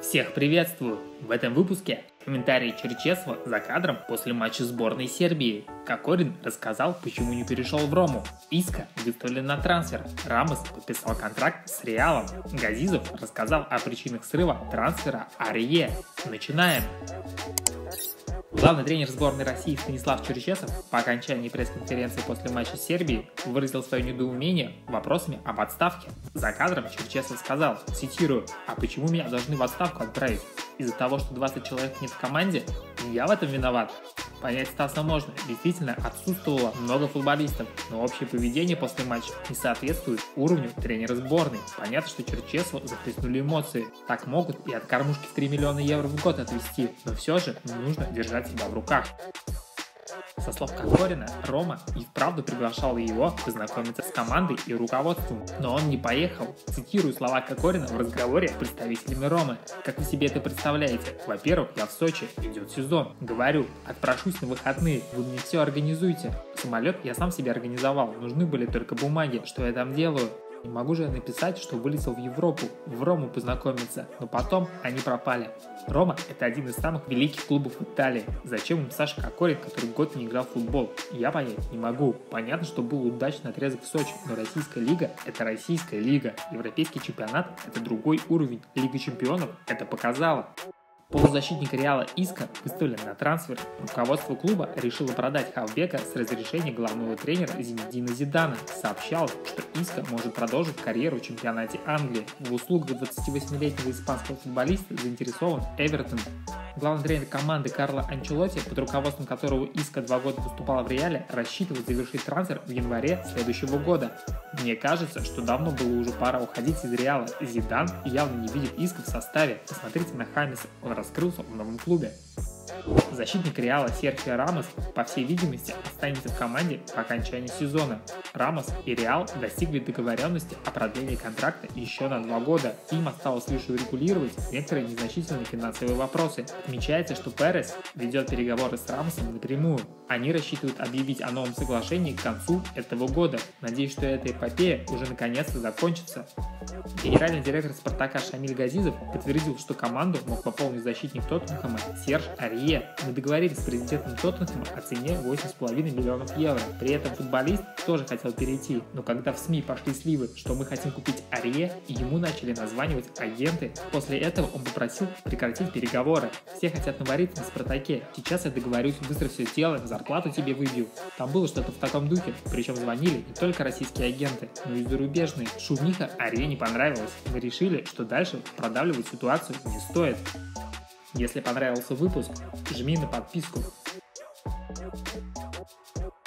Всех приветствую! В этом выпуске комментарии Черчесова за кадром после матча сборной Сербии. Кокорин рассказал, почему не перешел в Рому. Иско выставлен на трансфер. Рамос подписал контракт с Реалом. Газизов рассказал о причинах срыва трансфера Арье. Начинаем! Главный тренер сборной России Станислав Черчесов по окончании пресс-конференции после матча с Сербией выразил свое недоумение вопросами об отставке. За кадром Черчесов сказал, цитирую, «А почему меня должны в отставку отправить? Из-за того, что 20 человек нет в команде? Я в этом виноват?» Понять Стаса можно, действительно отсутствовало много футболистов, но общее поведение после матча не соответствует уровню тренера сборной. Понятно, что Черчесову захлестнули эмоции. Так могут и от кормушки в 3 миллиона евро в год отвести, но все же нужно держать себя в руках. Со слов Кокорина, Рома и вправду приглашал его познакомиться с командой и руководством, но он не поехал. Цитирую слова Кокорина в разговоре с представителями Ромы. «Как вы себе это представляете? Во-первых, я в Сочи, идет сезон. Говорю, отпрошусь на выходные, вы мне все организуете. Самолет я сам себе организовал, нужны были только бумаги, что я там делаю. Не могу же написать, что вылетел в Европу, в Рому познакомиться, но потом они пропали. Рома – это один из самых великих клубов в Италии. Зачем им Саша Кокорин, который год не играл в футбол? Я понять не могу. Понятно, что был удачный отрезок в Сочи, но российская лига – это российская лига. Европейский чемпионат – это другой уровень. Лига чемпионов это показала». Полузащитник Реала Иско выставлен на трансфер. Руководство клуба решило продать хавбека с разрешения главного тренера Зинедина Зидана. Сообщалось, что Иско может продолжить карьеру в чемпионате Англии. В услугах 28-летнего испанского футболиста заинтересован Эвертон. Главный тренер команды Карло Анчелотти, под руководством которого Иско 2 года выступал в Реале, рассчитывает завершить трансфер в январе следующего года. Мне кажется, что давно было уже пора уходить из Реала. Зидан явно не видит Иско в составе. Посмотрите на Хамеса, он раскрылся в новом клубе. Защитник Реала Серхио Рамос, по всей видимости, останется в команде по окончании сезона. Рамос и Реал достигли договоренности о продлении контракта еще на 2 года. Им осталось лишь урегулировать некоторые незначительные финансовые вопросы. Отмечается, что Перес ведет переговоры с Рамосом напрямую. Они рассчитывают объявить о новом соглашении к концу этого года. Надеюсь, что эта эпопея уже наконец-то закончится. Генеральный директор Спартака Шамиль Газизов подтвердил, что команду мог пополнить защитник Тоттенхэма Серж Арье. Мы договорились с президентом Тоттенхэма о цене 8,5 миллионов евро. При этом футболист тоже хотел перейти, но когда в СМИ пошли сливы, что мы хотим купить Арье, ему начали названивать агенты. После этого он попросил прекратить переговоры. Все хотят навариться на Спартаке. Сейчас я договорюсь, быстро все сделаем, зарплату тебе выбью. Там было что-то в таком духе, причем звонили не только российские агенты, но и зарубежные. Шумиха Арье не понравилась. Мы решили, что дальше продавливать ситуацию не стоит. Если понравился выпуск, жми на подписку.